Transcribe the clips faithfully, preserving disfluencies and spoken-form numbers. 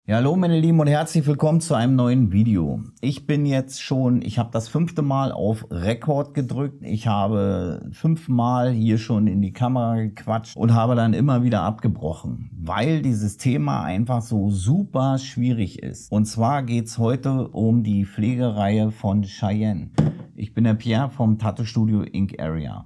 Ja, hallo meine Lieben und herzlich willkommen zu einem neuen Video. Ich bin jetzt schon, ich habe das fünfte Mal auf Rekord gedrückt. Ich habe fünfmal hier schon in die Kamera gequatscht und habe dann immer wieder abgebrochen, weil dieses Thema einfach so super schwierig ist. Und zwar geht es heute um die Pflegereihe von Cheyenne. Ich bin der Pierre vom Tattoo Studio Ink Area.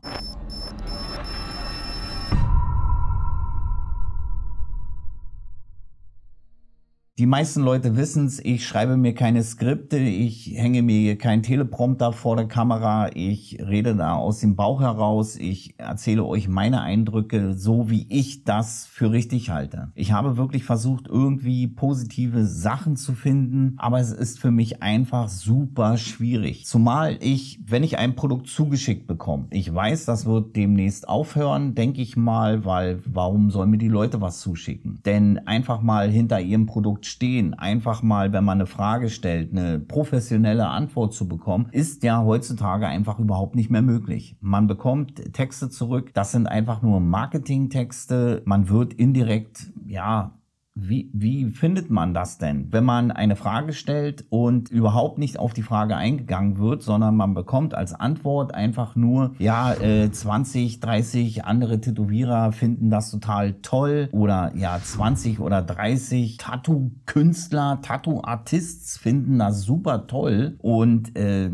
Die meisten Leute wissen es, ich schreibe mir keine Skripte, ich hänge mir keinen Teleprompter vor der Kamera, ich rede da aus dem Bauch heraus, ich erzähle euch meine Eindrücke, so wie ich das für richtig halte. Ich habe wirklich versucht, irgendwie positive Sachen zu finden, aber es ist für mich einfach super schwierig. Zumal ich, wenn ich ein Produkt zugeschickt bekomme, ich weiß, das wird demnächst aufhören, denke ich mal, weil warum sollen mir die Leute was zuschicken? Denn einfach mal hinter ihrem Produkt stehen, einfach mal, wenn man eine Frage stellt, eine professionelle Antwort zu bekommen, ist ja heutzutage einfach überhaupt nicht mehr möglich. Man bekommt Texte zurück, das sind einfach nur Marketingtexte, man wird indirekt, ja, Wie, wie findet man das denn, wenn man eine Frage stellt und überhaupt nicht auf die Frage eingegangen wird, sondern man bekommt als Antwort einfach nur, ja, äh, zwanzig, dreißig andere Tätowierer finden das total toll oder ja, zwanzig oder dreißig Tattoo-Künstler, Tattoo-Artists finden das super toll und äh,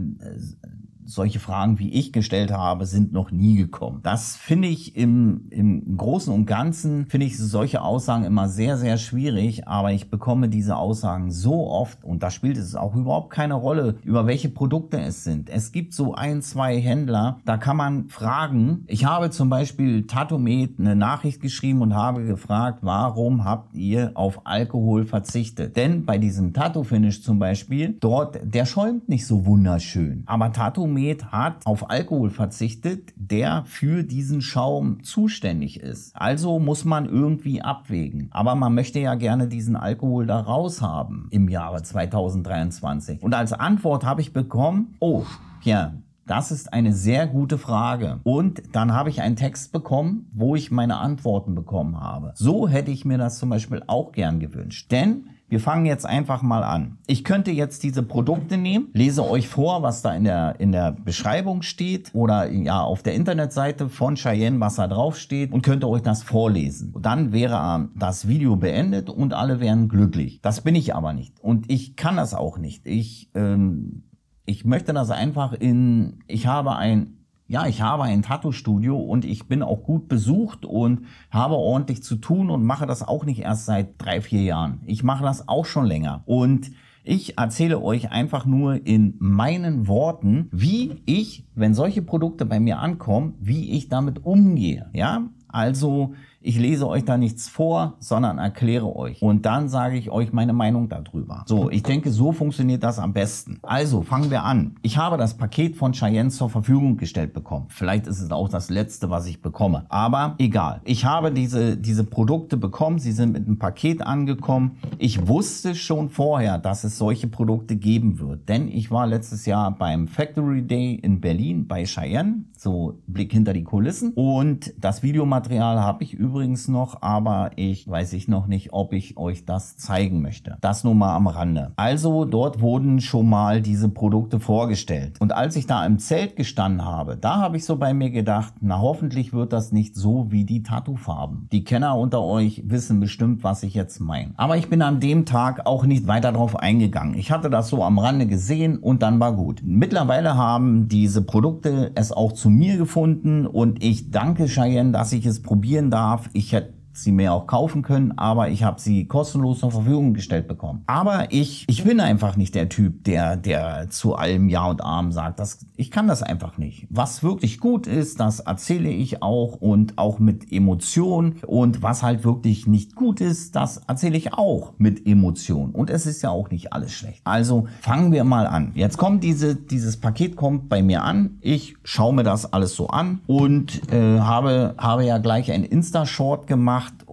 solche Fragen, wie ich gestellt habe, sind noch nie gekommen. Das finde ich im, im Großen und Ganzen, finde ich solche Aussagen immer sehr, sehr schwierig, aber ich bekomme diese Aussagen so oft und da spielt es auch überhaupt keine Rolle, über welche Produkte es sind. Es gibt so ein, zwei Händler, da kann man fragen. Ich habe zum Beispiel Tattoo-Med eine Nachricht geschrieben und habe gefragt, warum habt ihr auf Alkohol verzichtet? Denn bei diesem Tattoo-Finish zum Beispiel, dort, der schäumt nicht so wunderschön, aber Tattoo-Med hat auf Alkohol verzichtet, der für diesen Schaum zuständig ist. Also muss man irgendwie abwägen. Aber man möchte ja gerne diesen Alkohol da raus haben im Jahre zweitausenddreiundzwanzig. Und als Antwort habe ich bekommen, oh, ja, das ist eine sehr gute Frage. Und dann habe ich einen Text bekommen, wo ich meine Antworten bekommen habe. So hätte ich mir das zum Beispiel auch gern gewünscht. Denn wir fangen jetzt einfach mal an. Ich könnte jetzt diese Produkte nehmen, lese euch vor, was da in der, in der Beschreibung steht oder ja auf der Internetseite von Cheyenne, was da drauf steht und könnte euch das vorlesen. Und dann wäre das Video beendet und alle wären glücklich. Das bin ich aber nicht und ich kann das auch nicht. Ich, ähm, ich möchte das einfach in, ich habe ein Ja, ich habe ein Tattoo-Studio und ich bin auch gut besucht und habe ordentlich zu tun und mache das auch nicht erst seit drei, vier Jahren. Ich mache das auch schon länger und ich erzähle euch einfach nur in meinen Worten, wie ich, wenn solche Produkte bei mir ankommen, wie ich damit umgehe. Ja, also ich lese euch da nichts vor, sondern erkläre euch. Und dann sage ich euch meine Meinung darüber. So, ich denke, so funktioniert das am besten. Also, fangen wir an. Ich habe das Paket von Cheyenne zur Verfügung gestellt bekommen. Vielleicht ist es auch das letzte, was ich bekomme. Aber egal. Ich habe diese, diese Produkte bekommen. Sie sind mit einem Paket angekommen. Ich wusste schon vorher, dass es solche Produkte geben wird. Denn ich war letztes Jahr beim Factory Day in Berlin bei Cheyenne. So, Blick hinter die Kulissen. Und das Videomaterial habe ich übrigens noch, aber ich weiß ich noch nicht, ob ich euch das zeigen möchte. Das nur mal am Rande. Also dort wurden schon mal diese Produkte vorgestellt. Und als ich da im Zelt gestanden habe, da habe ich so bei mir gedacht, na hoffentlich wird das nicht so wie die Tattoo-Farben. Die Kenner unter euch wissen bestimmt, was ich jetzt meine. Aber ich bin an dem Tag auch nicht weiter drauf eingegangen. Ich hatte das so am Rande gesehen und dann war gut. Mittlerweile haben diese Produkte es auch zu mir gefunden und ich danke Cheyenne, dass ich es probieren darf. Ich hätte sie mir auch kaufen können, aber ich habe sie kostenlos zur Verfügung gestellt bekommen. Aber ich, ich bin einfach nicht der Typ, der, der zu allem Ja und Amen sagt. Das, ich kann das einfach nicht. Was wirklich gut ist, das erzähle ich auch und auch mit Emotion. Und was halt wirklich nicht gut ist, das erzähle ich auch mit Emotion. Und es ist ja auch nicht alles schlecht. Also fangen wir mal an. Jetzt kommt diese, dieses Paket kommt bei mir an. Ich schaue mir das alles so an und äh, habe, habe ja gleich ein Insta-Short gemacht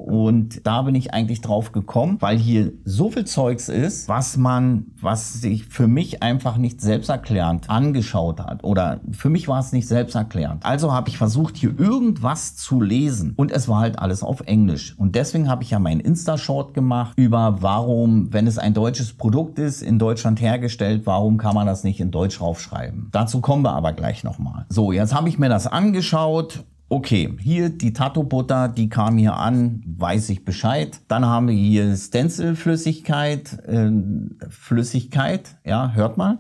Und da bin ich eigentlich drauf gekommen, weil hier so viel Zeugs ist, was man, was sich für mich einfach nicht selbsterklärend angeschaut hat. Oder für mich war es nicht selbsterklärend. Also habe ich versucht, hier irgendwas zu lesen. Und es war halt alles auf Englisch. Und deswegen habe ich ja meinen Insta-Short gemacht über warum, wenn es ein deutsches Produkt ist, in Deutschland hergestellt, warum kann man das nicht in Deutsch raufschreiben. Dazu kommen wir aber gleich nochmal. So, jetzt habe ich mir das angeschaut. Okay, hier die Tattoo-Butter, die kam hier an, weiß ich Bescheid. Dann haben wir hier Stencil-Flüssigkeit, äh, Flüssigkeit, ja, hört mal.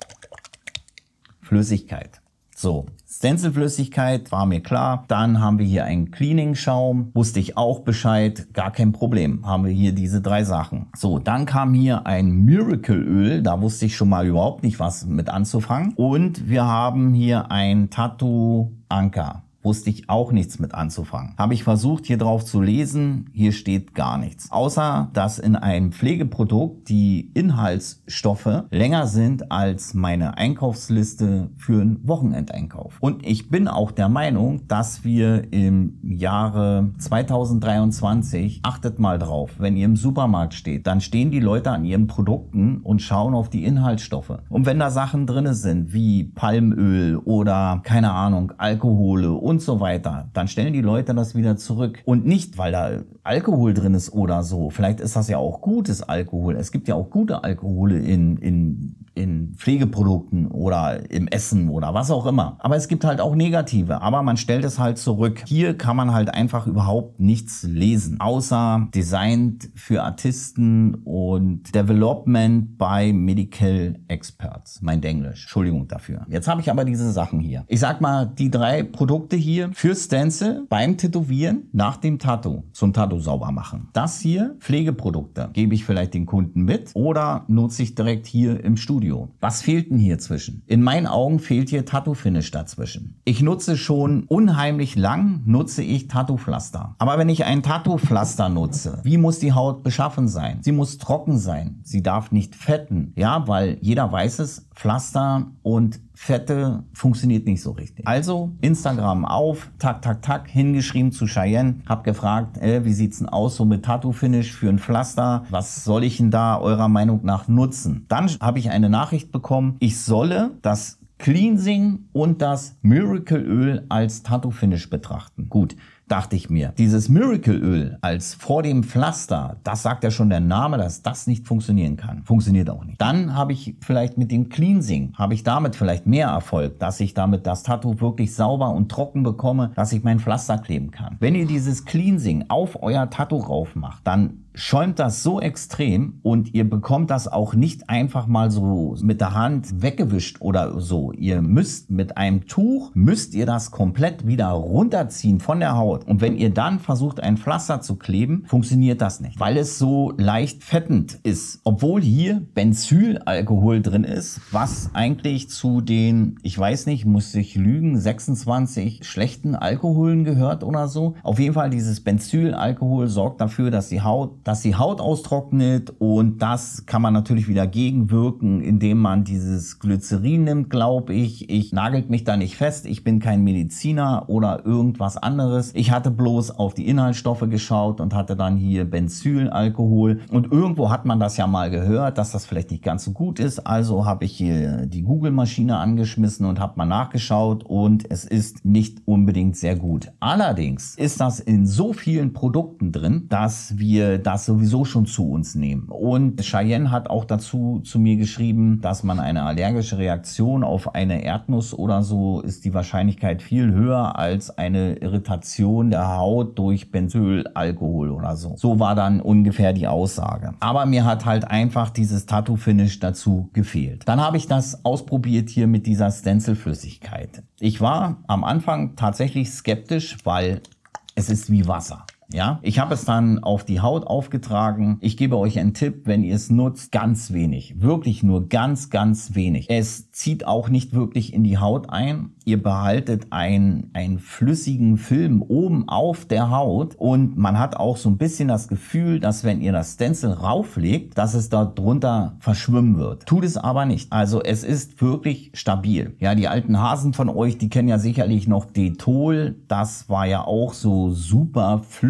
Flüssigkeit. So, Stencil-Flüssigkeit war mir klar. Dann haben wir hier einen Cleaning-Schaum, wusste ich auch Bescheid, gar kein Problem. Haben wir hier diese drei Sachen. So, dann kam hier ein Miracle-Öl, da wusste ich schon mal überhaupt nicht was mit anzufangen. Und wir haben hier ein Tattoo-Anker. Wusste ich auch nichts mit anzufangen. Habe ich versucht, hier drauf zu lesen, hier steht gar nichts. Außer, dass in einem Pflegeprodukt die Inhaltsstoffe länger sind als meine Einkaufsliste für einen Wochenendeinkauf. Und ich bin auch der Meinung, dass wir im Jahre zweitausenddreiundzwanzig, achtet mal drauf, wenn ihr im Supermarkt steht, dann stehen die Leute an ihren Produkten und schauen auf die Inhaltsstoffe. Und wenn da Sachen drin sind, wie Palmöl oder, keine Ahnung, Alkohole und und so weiter, dann stellen die Leute das wieder zurück. Und nicht, weil da Alkohol drin ist oder so. Vielleicht ist das ja auch gutes Alkohol. Es gibt ja auch gute Alkohole in, in, in Pflegeprodukten oder im Essen oder was auch immer. Aber es gibt halt auch negative. Aber man stellt es halt zurück. Hier kann man halt einfach überhaupt nichts lesen. Außer Designed für Artisten und Development by Medical Experts. Mein Englisch. Entschuldigung dafür. Jetzt habe ich aber diese Sachen hier. Ich sag mal, die drei Produkte hier für Stencil beim Tätowieren nach dem Tattoo zum Tattoo sauber machen. Das hier, Pflegeprodukte, gebe ich vielleicht den Kunden mit oder nutze ich direkt hier im Studio. Was fehlt denn hier zwischen? In meinen Augen fehlt hier Tattoo-Finish dazwischen. Ich nutze schon unheimlich lang, nutze ich Tattoo-Pflaster. Aber wenn ich ein Tattoo-Pflaster nutze, wie muss die Haut beschaffen sein? Sie muss trocken sein. Sie darf nicht fetten. Ja, weil jeder weiß es, Pflaster und Fette funktioniert nicht so richtig. Also Instagram auf, tak, tak, tak, hingeschrieben zu Cheyenne, hab gefragt, äh, wie sieht's denn aus so mit Tattoo-Finish für ein Pflaster? Was soll ich denn da eurer Meinung nach nutzen? Dann habe ich eine Nachricht bekommen, ich solle das Cleansing und das Miracle-Öl als Tattoo-Finish betrachten. Gut. Dachte ich mir, dieses Miracle-Öl als vor dem Pflaster, das sagt ja schon der Name, dass das nicht funktionieren kann. Funktioniert auch nicht. Dann habe ich vielleicht mit dem Cleansing, habe ich damit vielleicht mehr Erfolg, dass ich damit das Tattoo wirklich sauber und trocken bekomme, dass ich mein Pflaster kleben kann. Wenn ihr dieses Cleansing auf euer Tattoo rauf macht, dann schäumt das so extrem und ihr bekommt das auch nicht einfach mal so mit der Hand weggewischt oder so. Ihr müsst mit einem Tuch, müsst ihr das komplett wieder runterziehen von der Haut. Und wenn ihr dann versucht, ein Pflaster zu kleben, funktioniert das nicht, weil es so leicht fettend ist. Obwohl hier Benzylalkohol drin ist, was eigentlich zu den, ich weiß nicht, muss ich lügen, sechsundzwanzig schlechten Alkoholen gehört oder so. Auf jeden Fall dieses Benzylalkohol sorgt dafür, dass die Haut dass die Haut austrocknet und das kann man natürlich wieder gegenwirken, indem man dieses Glycerin nimmt, glaube ich. Ich nagelt mich da nicht fest, ich bin kein Mediziner oder irgendwas anderes. Ich hatte bloß auf die Inhaltsstoffe geschaut und hatte dann hier Benzylalkohol und irgendwo hat man das ja mal gehört, dass das vielleicht nicht ganz so gut ist. Also habe ich hier die Google-Maschine angeschmissen und habe mal nachgeschaut und es ist nicht unbedingt sehr gut. Allerdings ist das in so vielen Produkten drin, dass wir das sowieso schon zu uns nehmen. Und Cheyenne hat auch dazu zu mir geschrieben, dass man eine allergische Reaktion auf eine Erdnuss oder so ist die Wahrscheinlichkeit viel höher als eine Irritation der Haut durch Benzylalkohol oder so. So war dann ungefähr die Aussage. Aber mir hat halt einfach dieses Tattoo-Finish dazu gefehlt. Dann habe ich das ausprobiert hier mit dieser Stencil-Flüssigkeit. Ich war am Anfang tatsächlich skeptisch, weil es ist wie Wasser. Ja, ich habe es dann auf die Haut aufgetragen. Ich gebe euch einen Tipp, wenn ihr es nutzt, ganz wenig. Wirklich nur ganz, ganz wenig. Es zieht auch nicht wirklich in die Haut ein. Ihr behaltet ein, einen flüssigen Film oben auf der Haut und man hat auch so ein bisschen das Gefühl, dass wenn ihr das Stencil rauflegt, dass es dort drunter verschwimmen wird. Tut es aber nicht. Also es ist wirklich stabil. Ja, die alten Hasen von euch, die kennen ja sicherlich noch Detol. Das war ja auch so super flüssig.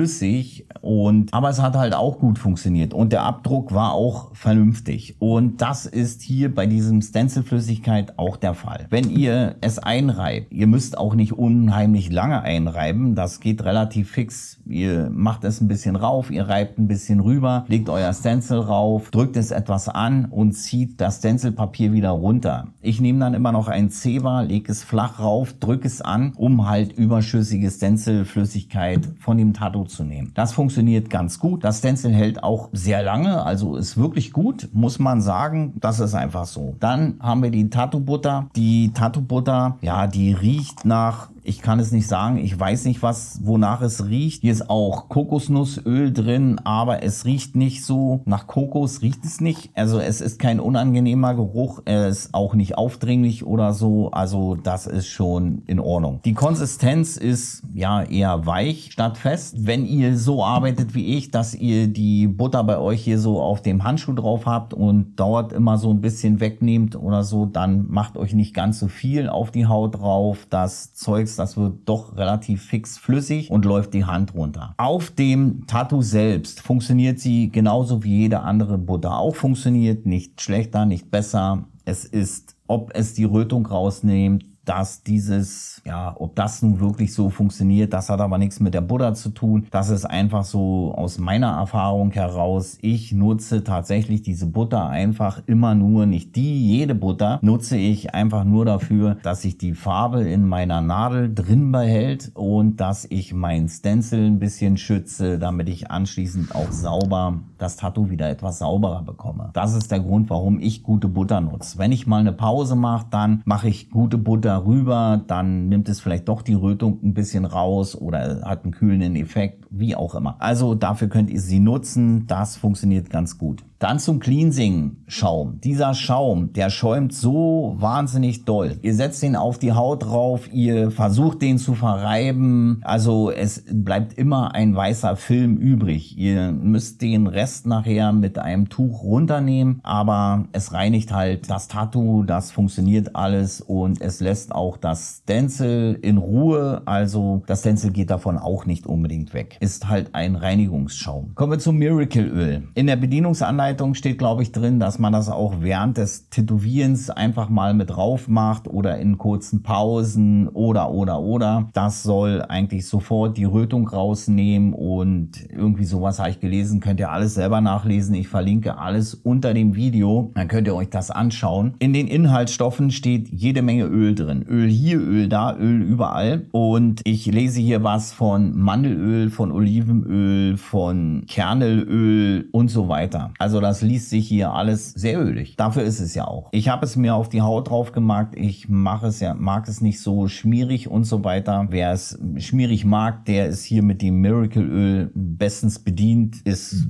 flüssig, und aber es hat halt auch gut funktioniert und der Abdruck war auch vernünftig. Und das ist hier bei diesem Stencil-Flüssigkeit auch der Fall. Wenn ihr es einreibt, ihr müsst auch nicht unheimlich lange einreiben, das geht relativ fix. Ihr macht es ein bisschen rauf, ihr reibt ein bisschen rüber, legt euer Stencil rauf, drückt es etwas an und zieht das Stencilpapier wieder runter. Ich nehme dann immer noch ein Zewa, lege es flach rauf, drücke es an, um halt überschüssige Stencil-Flüssigkeit von dem Tattoo zu nehmen. Das funktioniert ganz gut. Das Stencil hält auch sehr lange, also ist wirklich gut, muss man sagen. Das ist einfach so. Dann haben wir die Tattoo-Butter. Die Tattoo-Butter, ja, die riecht nach... Ich kann es nicht sagen, ich weiß nicht, was, wonach es riecht. Hier ist auch Kokosnussöl drin, aber es riecht nicht so nach Kokos, riecht es nicht. Also es ist kein unangenehmer Geruch, er ist auch nicht aufdringlich oder so. Also das ist schon in Ordnung. Die Konsistenz ist ja eher weich statt fest. Wenn ihr so arbeitet wie ich, dass ihr die Butter bei euch hier so auf dem Handschuh drauf habt und dauert immer so ein bisschen wegnehmt oder so, dann macht euch nicht ganz so viel auf die Haut drauf. Das Zeugs, das wird doch relativ fix flüssig und läuft die Hand runter. Auf dem Tattoo selbst funktioniert sie genauso wie jede andere Butter auch funktioniert. Nicht schlechter, nicht besser. Es ist, ob es die Rötung rausnimmt, dass dieses, ja, ob das nun wirklich so funktioniert, das hat aber nichts mit der Butter zu tun. Das ist einfach so aus meiner Erfahrung heraus. Ich nutze tatsächlich diese Butter einfach immer nur, nicht die, jede Butter nutze ich einfach nur dafür, dass sich die Farbe in meiner Nadel drin behält und dass ich mein Stencil ein bisschen schütze, damit ich anschließend auch sauber das Tattoo wieder etwas sauberer bekomme. Das ist der Grund, warum ich gute Butter nutze. Wenn ich mal eine Pause mache, dann mache ich gute Butter rüber, dann nimmt es vielleicht doch die Rötung ein bisschen raus oder hat einen kühlenden Effekt, wie auch immer. Also dafür könnt ihr sie nutzen, das funktioniert ganz gut. Dann zum Cleansing-Schaum. Dieser Schaum, der schäumt so wahnsinnig doll. Ihr setzt den auf die Haut drauf, ihr versucht den zu verreiben, also es bleibt immer ein weißer Film übrig. Ihr müsst den Rest nachher mit einem Tuch runternehmen, aber es reinigt halt das Tattoo, das funktioniert alles und es lässt auch das Stencil in Ruhe, also das Stencil geht davon auch nicht unbedingt weg. Ist halt ein Reinigungsschaum. Kommen wir zum Miracle Öl. In der Bedienungsanleitung steht, glaube ich, drin, dass man das auch während des Tätowierens einfach mal mit drauf macht oder in kurzen Pausen oder, oder, oder. Das soll eigentlich sofort die Rötung rausnehmen und irgendwie sowas habe ich gelesen. Könnt ihr alles selber nachlesen. Ich verlinke alles unter dem Video. Dann könnt ihr euch das anschauen. In den Inhaltsstoffen steht jede Menge Öl drin. Öl hier, Öl da, Öl überall. Und ich lese hier was von Mandelöl, von Olivenöl, von Kernelöl und so weiter. Also das liest sich hier alles sehr ölig. Dafür ist es ja auch. Ich habe es mir auf die Haut drauf gemacht. Ich mache es ja, mag es nicht so schmierig und so weiter. Wer es schmierig mag, der ist hier mit dem Miracle Öl bestens bedient. Ist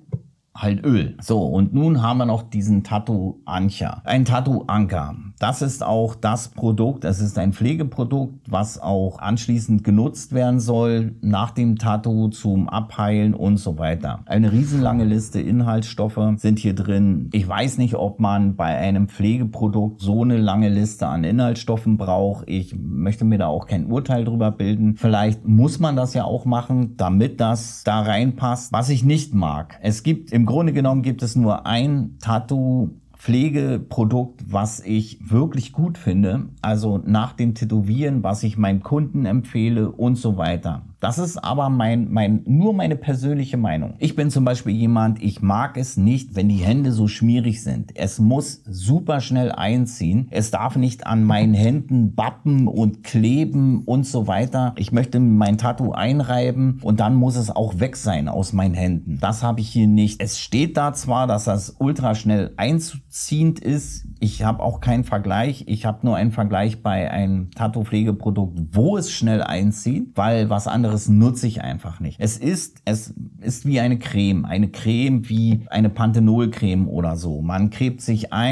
halt Öl. So, und nun haben wir noch diesen Tattoo Anker. Ein Tattoo Anker. Das ist auch das Produkt, es ist ein Pflegeprodukt, was auch anschließend genutzt werden soll, nach dem Tattoo zum Abheilen und so weiter. Eine riesenlange Liste Inhaltsstoffe sind hier drin. Ich weiß nicht, ob man bei einem Pflegeprodukt so eine lange Liste an Inhaltsstoffen braucht. Ich möchte mir da auch kein Urteil drüber bilden. Vielleicht muss man das ja auch machen, damit das da reinpasst. Was ich nicht mag, es gibt, im Grunde genommen gibt es nur ein Tattoo Pflegeprodukt, was ich wirklich gut finde, also nach dem Tätowieren, was ich meinem Kunden empfehle und so weiter. Das ist aber mein, mein, nur meine persönliche Meinung. Ich bin zum Beispiel jemand, ich mag es nicht, wenn die Hände so schmierig sind. Es muss super schnell einziehen. Es darf nicht an meinen Händen bappen und kleben und so weiter. Ich möchte mein Tattoo einreiben und dann muss es auch weg sein aus meinen Händen. Das habe ich hier nicht. Es steht da zwar, dass das ultra schnell einziehend ist. Ich habe auch keinen Vergleich. Ich habe nur einen Vergleich bei einem Tattoo-Pflegeprodukt, wo es schnell einzieht, weil was anderes nutze ich einfach nicht. Es ist, es ist wie eine Creme. Eine Creme wie eine Panthenol-Creme oder so. Man cremt sich ein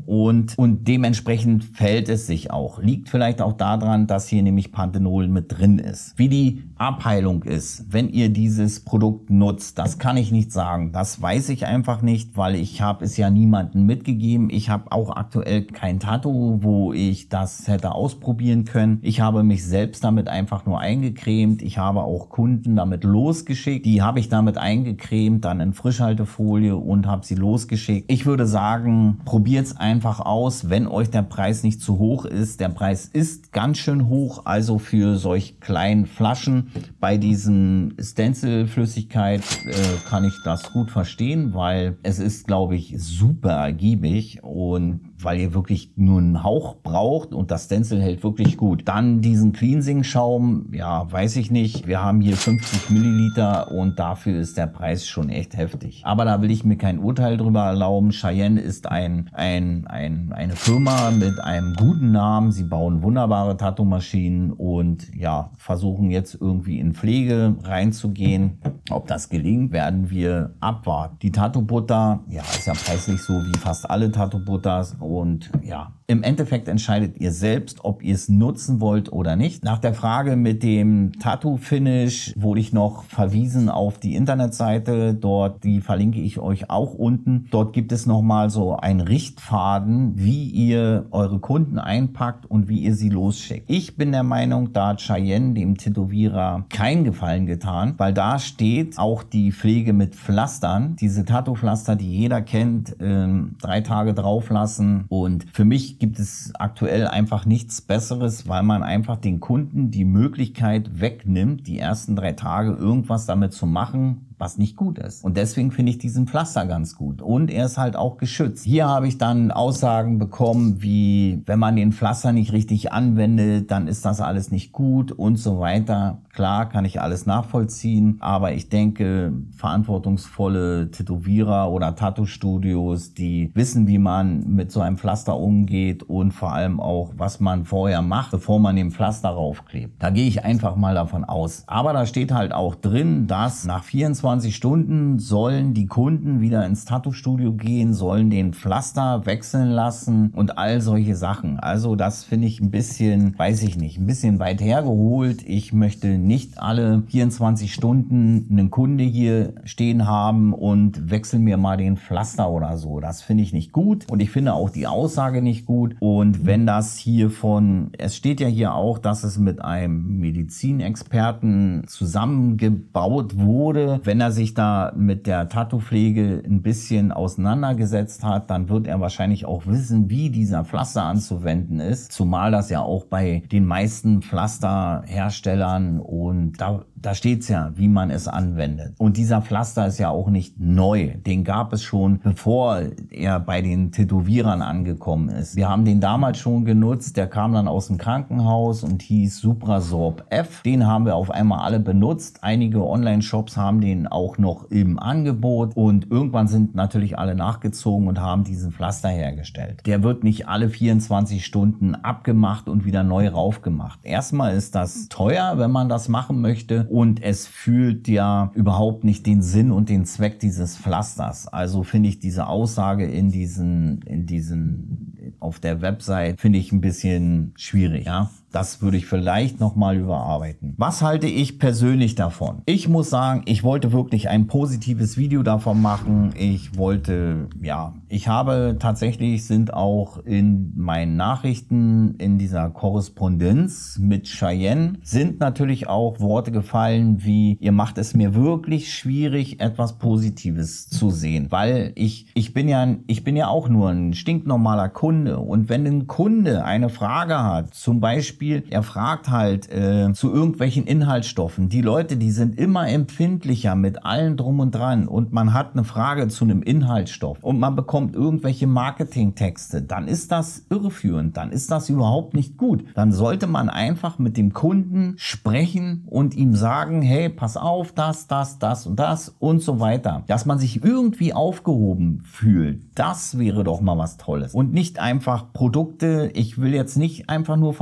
und, und dementsprechend fällt es sich auch. Liegt vielleicht auch daran, dass hier nämlich Panthenol mit drin ist. Wie die Abheilung ist, wenn ihr dieses Produkt nutzt, das kann ich nicht sagen. Das weiß ich einfach nicht, weil ich habe es ja niemandem mitgegeben. Ich habe auch aktuell kein Tattoo, wo ich das hätte ausprobieren können. Ich habe mich selbst damit einfach nur eingecremt. Ich habe auch Kunden damit losgeschickt. Die habe ich damit eingecremt, dann in Frischhaltefolie und habe sie losgeschickt. Ich würde sagen, probiert es einfach aus, wenn euch der Preis nicht zu hoch ist. Der Preis ist ganz schön hoch, also für solch kleinen Flaschen. Bei diesen Stencil-Flüssigkeit äh, kann ich das gut verstehen, weil es ist, glaube ich, super ergiebig und weil ihr wirklich nur einen Hauch braucht und das Stencil hält wirklich gut. Dann diesen Cleansing-Schaum, ja, weiß ich nicht. Wir haben hier fünfzig Milliliter und dafür ist der Preis schon echt heftig. Aber da will ich mir kein Urteil drüber erlauben. Cheyenne ist ein, ein, ein, eine Firma mit einem guten Namen. Sie bauen wunderbare Tattoo-Maschinen und ja, versuchen jetzt irgendwie in Pflege reinzugehen. Ob das gelingt, werden wir abwarten. Die Tattoo-Butter, ja, ist ja preislich so wie fast alle Tattoo-Butters. Und ja, im Endeffekt entscheidet ihr selbst, ob ihr es nutzen wollt oder nicht. Nach der Frage mit dem Tattoo-Finish wurde ich noch verwiesen auf die Internetseite. Dort, die verlinke ich euch auch unten. Dort gibt es nochmal so einen Richtfaden, wie ihr eure Kunden einpackt und wie ihr sie losschickt. Ich bin der Meinung, da hat Cheyenne dem Tätowierer keinen Gefallen getan, weil da steht auch die Pflege mit Pflastern. Diese Tattoo-Pflaster, die jeder kennt, ähm, drei Tage drauf lassen. Und für mich gibt es aktuell einfach nichts Besseres, weil man einfach den Kunden die Möglichkeit wegnimmt, die ersten drei Tage irgendwas damit zu machen, was nicht gut ist. Und deswegen finde ich diesen Pflaster ganz gut. Und er ist halt auch geschützt. Hier habe ich dann Aussagen bekommen, wie wenn man den Pflaster nicht richtig anwendet, dann ist das alles nicht gut und so weiter. Klar, kann ich alles nachvollziehen, aber ich denke, verantwortungsvolle Tätowierer oder Tattoo-Studios, die wissen, wie man mit so einem Pflaster umgeht und vor allem auch, was man vorher macht, bevor man den Pflaster raufklebt. Da gehe ich einfach mal davon aus. Aber da steht halt auch drin, dass nach vierundzwanzig Stunden sollen die Kunden wieder ins Tattoo-Studio gehen, sollen den Pflaster wechseln lassen und all solche Sachen. Also das finde ich ein bisschen, weiß ich nicht, ein bisschen weit hergeholt. Ich möchte nicht alle vierundzwanzig Stunden einen Kunde hier stehen haben und wechseln mir mal den Pflaster oder so. Das finde ich nicht gut und ich finde auch die Aussage nicht gut. Und wenn das hier von, es steht ja hier auch, dass es mit einem Medizinexperten zusammengebaut wurde. Wenn er sich da mit der Tattoo-Pflege ein bisschen auseinandergesetzt hat, dann wird er wahrscheinlich auch wissen, wie dieser Pflaster anzuwenden ist. Zumal das ja auch bei den meisten Pflasterherstellern und da, da steht es ja, wie man es anwendet. Und dieser Pflaster ist ja auch nicht neu. Den gab es schon, bevor er bei den Tätowierern angekommen ist. Wir haben den damals schon genutzt. Der kam dann aus dem Krankenhaus und hieß Suprasorb F. Den haben wir auf einmal alle benutzt. Einige Online-Shops haben den auch noch im Angebot und irgendwann sind natürlich alle nachgezogen und haben diesen Pflaster hergestellt. Der wird nicht alle vierundzwanzig Stunden abgemacht und wieder neu raufgemacht. Erstmal ist das teuer, wenn man das machen möchte und es fühlt ja überhaupt nicht den Sinn und den Zweck dieses Pflasters. Also finde ich diese Aussage in diesen, in diesen, auf der Website finde ich ein bisschen schwierig, ja. Das würde ich vielleicht nochmal überarbeiten. Was halte ich persönlich davon? Ich muss sagen, ich wollte wirklich ein positives Video davon machen. Ich wollte, ja, ich habe tatsächlich, sind auch in meinen Nachrichten, in dieser Korrespondenz mit Cheyenne, sind natürlich auch Worte gefallen wie, ihr macht es mir wirklich schwierig, etwas Positives zu sehen. Weil ich, ich bin ja, ich bin ja auch nur ein stinknormaler Kunde. Und wenn ein Kunde eine Frage hat, zum Beispiel, er fragt halt äh, zu irgendwelchen Inhaltsstoffen. Die Leute, die sind immer empfindlicher mit allem drum und dran und man hat eine Frage zu einem Inhaltsstoff und man bekommt irgendwelche Marketingtexte, dann ist das irreführend, dann ist das überhaupt nicht gut. Dann sollte man einfach mit dem Kunden sprechen und ihm sagen, hey, pass auf, das, das, das und das und so weiter. Dass man sich irgendwie aufgehoben fühlt, das wäre doch mal was Tolles. Und nicht einfach Produkte, ich will jetzt nicht einfach nur von Cheyenne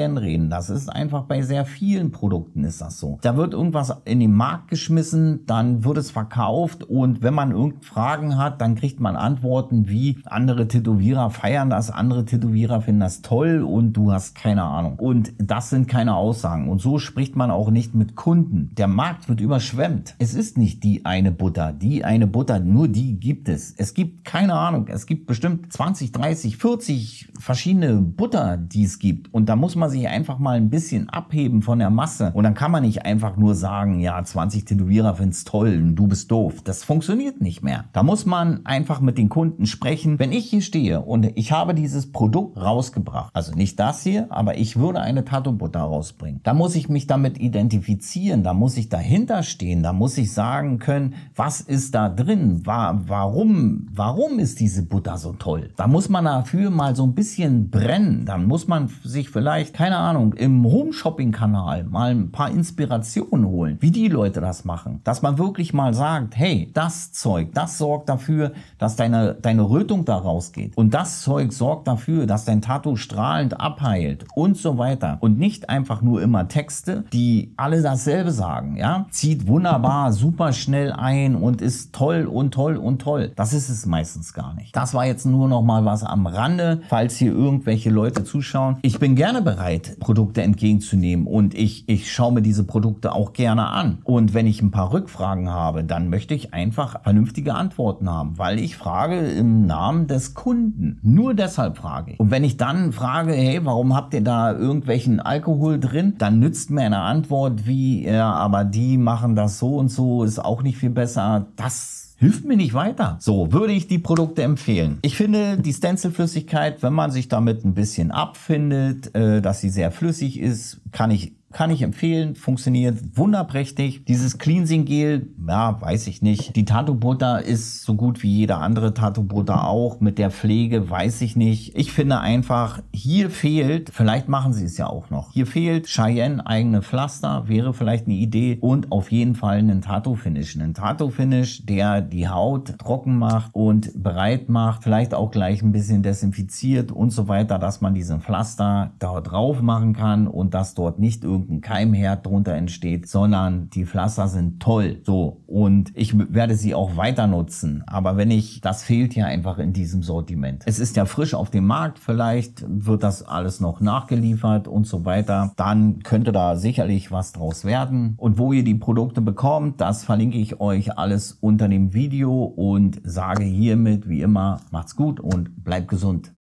Trendreden reden. Das ist einfach bei sehr vielen Produkten ist das so. Da wird irgendwas in den Markt geschmissen, dann wird es verkauft und wenn man irgend Fragen hat, dann kriegt man Antworten wie andere Tätowierer feiern das, andere Tätowierer finden das toll und du hast keine Ahnung. Und das sind keine Aussagen. Und so spricht man auch nicht mit Kunden. Der Markt wird überschwemmt. Es ist nicht die eine Butter, die eine Butter, nur die gibt es. Es gibt keine Ahnung, es gibt bestimmt zwanzig, dreißig, vierzig verschiedene Butter, die es gibt. Und da muss man sich einfach mal ein bisschen abheben von der Masse. Und dann kann man nicht einfach nur sagen, ja, zwanzig Tätowierer finden es toll und du bist doof. Das funktioniert nicht mehr. Da muss man einfach mit den Kunden sprechen. Wenn ich hier stehe und ich habe dieses Produkt rausgebracht, also nicht das hier, aber ich würde eine Tattoo-Butter rausbringen, da muss ich mich damit identifizieren, da muss ich dahinter stehen, da muss ich sagen können, was ist da drin, War, warum, warum ist diese Butter so toll? Da muss man dafür mal so ein bisschen brennen, dann muss man sich vielleicht, keine Ahnung, im Home-Shopping-Kanal mal ein paar Inspirationen holen, wie die Leute das machen, dass man wirklich mal sagt, hey, das Zeug, das sorgt dafür, dass deine, deine Rötung da rausgeht und das Zeug sorgt dafür, dass dein Tattoo strahlend abheilt und so weiter und nicht einfach nur immer Texte, die alle dasselbe sagen, ja, zieht wunderbar, super schnell ein und ist toll und toll und toll. Das ist es meistens gar nicht. Das war jetzt nur noch mal was am Rande, falls hier irgendwelche Leute zuschauen. Ich bin gerne bereit, Produkte entgegenzunehmen und ich, ich schaue mir diese Produkte auch gerne an. Und wenn ich ein paar Rückfragen habe, dann möchte ich einfach vernünftige Antworten haben, weil ich frage im Namen des Kunden. Nur deshalb frage ich. Und wenn ich dann frage, hey, warum habt ihr da irgendwelchen Alkohol drin, dann nützt mir eine Antwort wie, ja, aber die machen das so und so, ist auch nicht viel besser. Das hilft mir nicht weiter. So würde ich die Produkte empfehlen. Ich finde die Stencil-Flüssigkeit, wenn man sich damit ein bisschen abfindet, äh, dass sie sehr flüssig ist, kann ich Kann ich empfehlen, funktioniert wunderprächtig. Dieses Cleansing Gel, ja, weiß ich nicht. Die Tattoo-Butter ist so gut wie jede andere Tattoo-Butter auch. Mit der Pflege weiß ich nicht. Ich finde einfach, hier fehlt, vielleicht machen sie es ja auch noch, hier fehlt Cheyenne eigene Pflaster, wäre vielleicht eine Idee. Und auf jeden Fall einen Tattoo-Finish. Einen Tattoo-Finish, der die Haut trocken macht und bereit macht, vielleicht auch gleich ein bisschen desinfiziert und so weiter, dass man diesen Pflaster da drauf machen kann und dass dort nicht irgendwie ein Keimherd drunter entsteht, sondern die Pflaster sind toll. So, und ich werde sie auch weiter nutzen. Aber wenn ich, das fehlt ja einfach in diesem Sortiment. Es ist ja frisch auf dem Markt, vielleicht wird das alles noch nachgeliefert und so weiter. Dann könnte da sicherlich was draus werden. Und wo ihr die Produkte bekommt, das verlinke ich euch alles unter dem Video und sage hiermit wie immer, macht's gut und bleibt gesund.